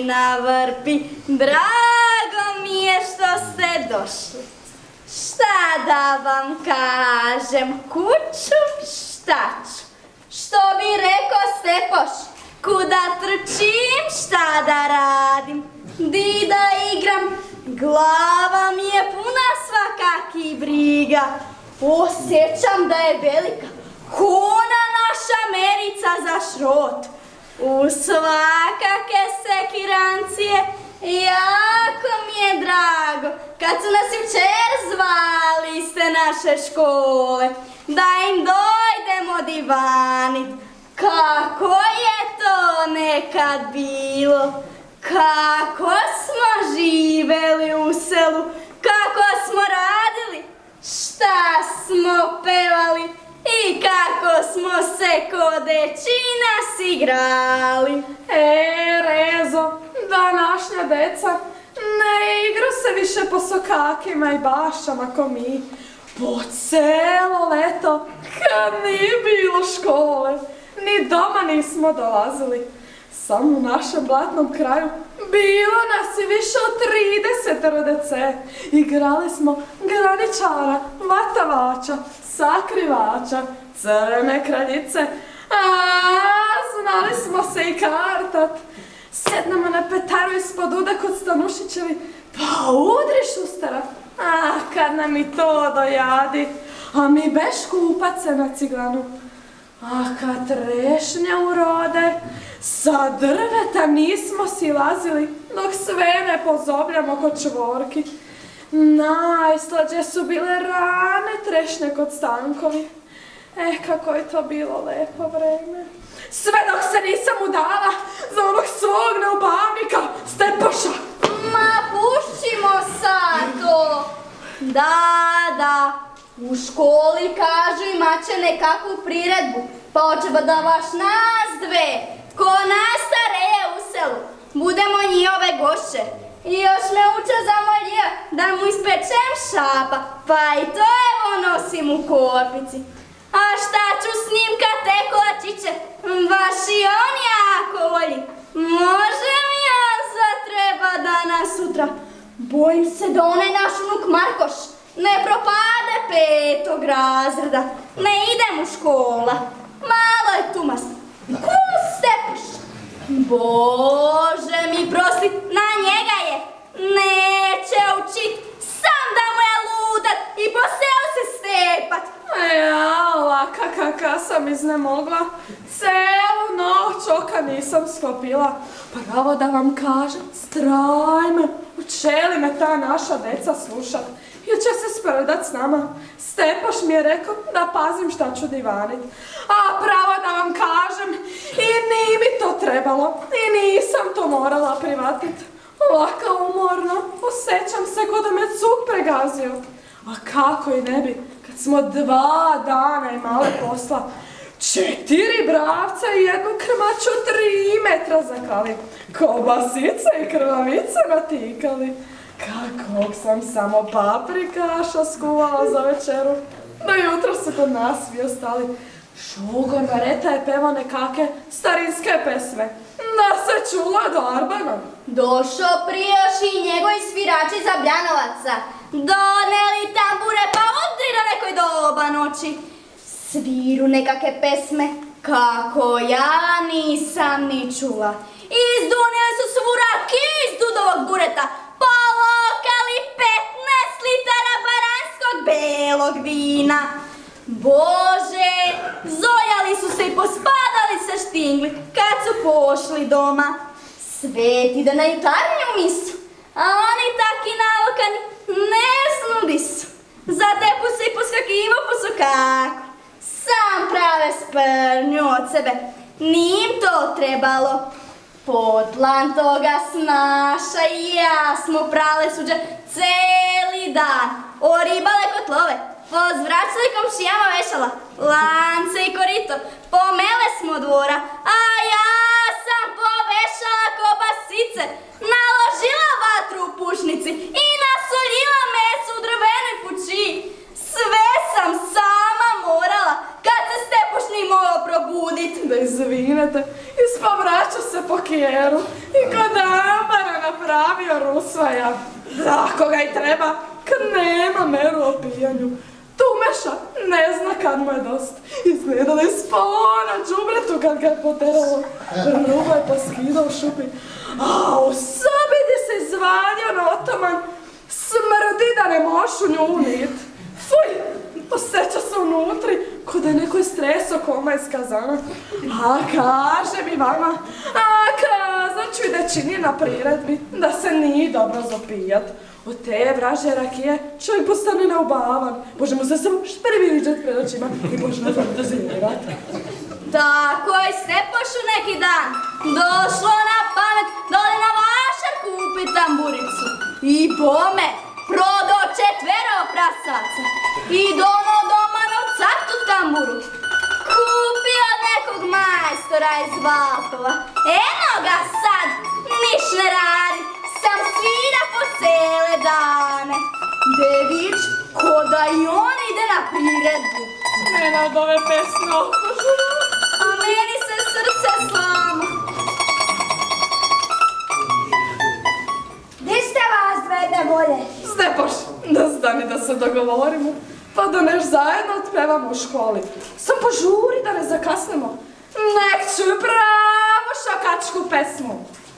na vrpi, drago mi je što ste došli. Šta da vam kažem, kuću šta ću? Što bi rekao Stepoš, kuda trčim, šta da radim? Di da igram, glava mi je puna svakakih briga. Osjećam da je velika, kuna naša merica za šrot. U svakake sekirancije, jako mi je drago kad su nas jučer zvali iz te naše škole, da im dojdemo divanit. Kako je to nekad bilo, kako smo živeli u selu, kako smo radili, šta smo pevali i kako smo se ko dečina igrali. Rezo, današnja deca ne igru se više po sokakima i bašama ko mi. Po celo leto, kad nije bilo škole, ni doma nismo dolazili. Samo u našem blatnom kraju bilo nas i više od 30 dece. Igrali smo graničara, vatavača, sakrivača, crne kraljice, a znali smo se i kartat. Sednemo na petaru ispod uda kod Stanušićevi, pa udri šustera. A kad nam i to dojadi, a mi beš kupat se na ciglanu. A kad trešnje urode, sa drveta nismo silazili, dok sve ne pozobljamo kod čvorki. Najslađe su bile rane trešnje kod Stankovi. Kako je to bilo lepo vreme. Sve dok se nisam udala za onog svog neubavnika, Stepoša. Ma pušćimo sad to. Da, u školi kažu imat će nekakvu priredbu, pa hoćemo da baš nas dve, ko najstarije u selu, budemo njihove gošće. I još me uče zamolio da mu ispečem šapa, pa i to evo nosim u korpici. A šta ću s njim kad te kočiće, baš i on jako voli. Može mi ja zatreba danas sutra, bojim se da onaj naš unuk Markoš ne propade 5. razreda, ne idem u škola, malo je tu mast. Kum Stepoš, Bože mi prosti, na njega je, neće učit, sam da mu je ludat i po selu se stepat. Jala, kaka sam iznemogla, celu noć oka nisam sklopila. Pravo da vam kažem, straj me, učeli me ta naša deca slušat. Ili će se sprdat s nama. Stepoš mi je rekao da pazim šta ću divanit. A pravo da vam kažem, i nije mi to trebalo, i nisam to morala privatit. Laka umorno, osjećam se ko da me cuk pregazio. A kako i ne bi, kad smo 2 dana imali posla, 4 bravca i jednu krmaču 3 metra zakali, kobasice i krvavice natikali. Kakvog sam samo paprikaša skuvala za večeru. Do jutra su kod nas svi ostali. Šogor Mareta je pevao nekake starinske pesme. Da se čula do Arbana. Došao prijoš i njegovi svirači za Bljanovaca. Doneli tambure pa udri do nekoj doba noći. Sviru nekake pesme kako ja nisam ni čula. Izdunili su svuraki iz Dudovog bureta, pa lokali 15 litara baranskog belog vina. Bože, zojali su se i pospadali se štingli kad su pošli doma. Sveti da na jutarnju misu, a oni taki nalokani ne znudi su. Zatepu se i poskakivo po sokaku. Sam prave sprnju od sebe, nije im to trebalo. Podlan toga snaša i ja smo prale suđe celi dan. Oribale kotlove, pozvraćali komšijama vešala, lance i korito, pomele smo dvora, a ja sam povešala kobasice, naložila vatru u pušnici i nasoljila meso u drvenoj kući. Sve sam sama morala kad se Stepoš nije mogao probudit. Da izvinete, ispovraćala ću se po kjeru i kod Ambara napravio rusvaja. Da, koga i treba, kad nema meru o pijanju. Tumeša ne zna kad mu je dost. Izgledali spona džubretu kad ga je poteralo. Ruba je poskidao šupi. A u sobi gdje se izvalio na otoman, smrdi da ne moš u nju unit. Fuj, osjeća se unutri, ko da je neko istreso koma iz kazana. A kaže mi vama, kazat ću i da čini na priredbi, da se nije dobro zopijat. Od te vraže rakije čovjek postane neubavan. Može mu se samo špriviđat pred očima i počne fantazirat. Tako je Stepošu neki dan došlo na pamet dole na vašar kupit tamburicu. I bome, prodo 4 prasaca i dono doma novcatu tamburu. Kupio od nekog majstora iz Valpova. Eno ga sad, niš ne radi, sam svira po cele dane. Dević, ko da i on ide na priredbu. Mene od ove pesme okužu. A meni se srce slama. Gdje ste vas dve nevolje? Stepoš, da stani da se dogovorimo, pa da neš zajedno otpevamo u školi. Sam požuri da ne zakasnemo. Nek ću pravu šokačku pesmu.